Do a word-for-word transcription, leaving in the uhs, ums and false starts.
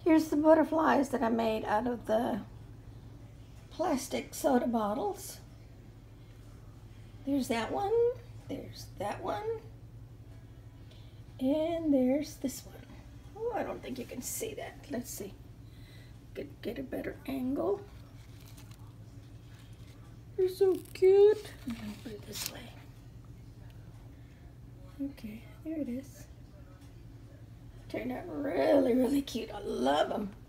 Here's the butterflies that I made out of the plastic soda bottles. There's that one, there's that one, and there's this one. Oh, I don't think you can see that. Let's see. Get, get a better angle. They're so cute. I'm gonna put it this way. Okay, there it is. Turned out really, really cute. I love them.